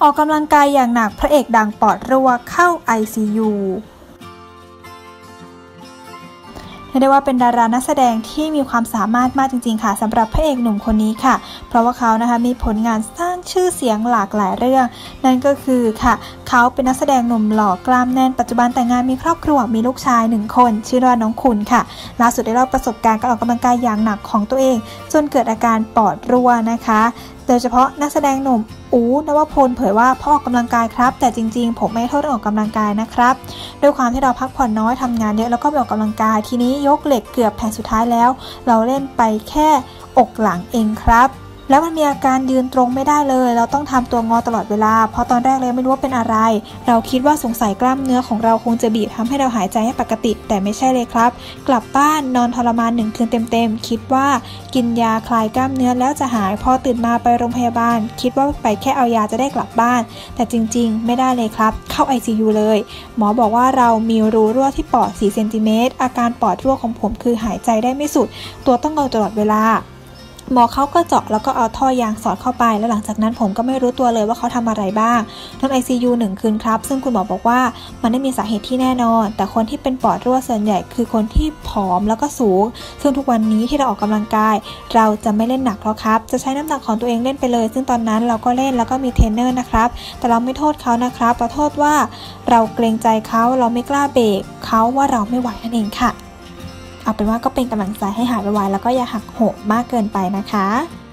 อกกำลังกายอย่างหนักพระเอกดังปอดรั่วเข้า ICU เรียกได้ว่าเป็นดารานักแสดงที่มีความสามารถมากจริงๆค่ะสำหรับพระเอกหนุ่มคนนี้ค่ะเพราะว่าเขานะคะมีผลงานสร้างชื่อเสียงหลากหลายเรื่องนั่นก็คือค่ะเขาเป็นนักแสดงหนุ่มหล่อกล้ามแน่นปัจจุบันแต่งงานมีครอบครัวมีลูกชาย1คนชื่อว่าน้องคุณค่ะล่าสุดได้เล่าประสบการณ์การออกกำลังกายอย่างหนักของตัวเองจนเกิดอาการปอดรั่วนะคะโดยเฉพาะนักแสดงหนุ่มอู๋นวพลเผยว่าพ่อออกกำลังกายครับแต่จริงๆผมไม่โทษเรื่องออกกำลังกายนะครับด้วยความที่เราพักผ่อนน้อยทำงานเยอะแล้วก็ไปออกกำลังกายทีนี้ยกเหล็กเกือบแผ่นสุดท้ายแล้วเราเล่นไปแค่อกหลังเองครับแล้วมันมีอาการยืนตรงไม่ได้เลยเราต้องทำตัวงอตลอดเวลาเพราะตอนแรกเลยไม่รู้ว่าเป็นอะไรเราคิดว่าสงสัยกล้ามเนื้อของเราคงจะบีบทำให้เราหายใจให้ปกติแต่ไม่ใช่เลยครับกลับบ้านนอนทรมาน1 คืนเต็มๆคิดว่ากินยาคลายกล้ามเนื้อแล้วจะหายพอตื่นมาไปโรงพยาบาลคิดว่าไปแค่เอายาจะได้กลับบ้านแต่จริงๆไม่ได้เลยครับเข้า ICU เลยหมอบอกว่าเรามีรูรั่วที่ปอด4 เซนติเมตรอาการปอดรั่วของผมคือหายใจได้ไม่สุดตัวต้องงอตลอดเวลาหมอเขาก็เจาะแล้วก็เอาท่อยางสอดเข้าไปแล้วหลังจากนั้นผมก็ไม่รู้ตัวเลยว่าเขาทำอะไรบ้างนอน ICU 1 คืนครับซึ่งคุณหมอบอกว่ามันไม่มีสาเหตุที่แน่นอนแต่คนที่เป็นปอดรั่วส่วนใหญ่คือคนที่ผอมแล้วก็สูงซึ่งทุกวันนี้ที่เราออกกำลังกายเราจะไม่เล่นหนักแล้วครับจะใช้น้ำหนักของตัวเองเล่นไปเลยซึ่งตอนนั้นเราก็เล่นแล้วก็มีเทรนเนอร์นะครับแต่เราไม่โทษเขานะครับเราโทษว่าเราเกรงใจเขาเราไม่กล้าเบรกเขาว่าเราไม่ไหวนั่นเองค่ะเอาเป็นว่าก็เป็นกำลังใจให้หายไวๆแล้วก็อย่าหักโหมมากเกินไปนะคะ